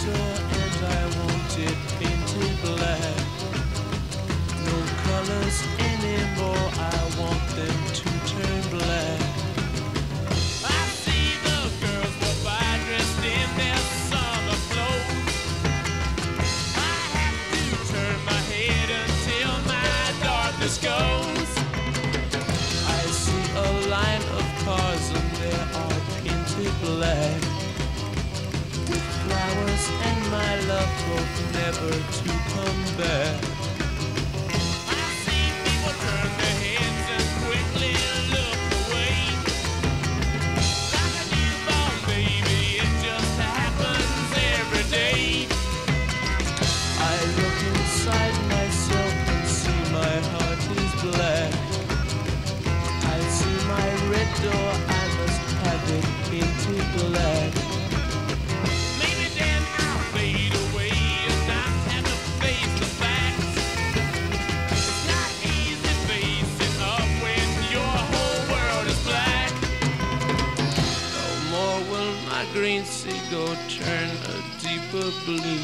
door and I want it painted black. No colors anymore, I want them to turn black. I see the girls go by dressed in their summer clothes. I have to turn my head until my darkness goes. I see a line of cars and they are painted black, with flowers and my love hope never to come back. I see people turn their heads and quickly look away. Like a newborn baby, it just happens every day. I look inside myself and see my heart is black. I see my red door, I must have it painted black. Maybe then I'll fade away and not have to face the facts. It's not easy facing up when your whole world is black. No more will my green seagull turn a deeper blue.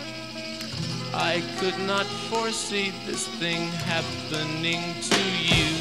I could not foresee this thing happening to you.